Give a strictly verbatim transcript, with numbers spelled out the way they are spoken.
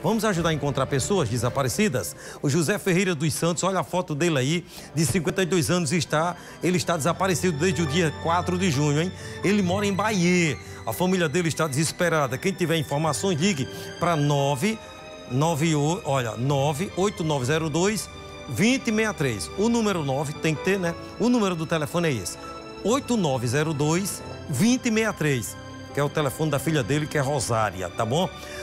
Vamos ajudar a encontrar pessoas desaparecidas? O José Ferreira dos Santos, olha a foto dele aí, de cinquenta e dois anos, está, ele está desaparecido desde o dia quatro de junho, hein? Ele mora em Bahia. A família dele está desesperada. Quem tiver informações, ligue para nove nove oito, olha, nove oito nove zero dois, dois zero seis três. O número nove tem que ter, né? O número do telefone é esse. oito nove zero dois, dois zero seis três, que é o telefone da filha dele, que é Rosária, tá bom?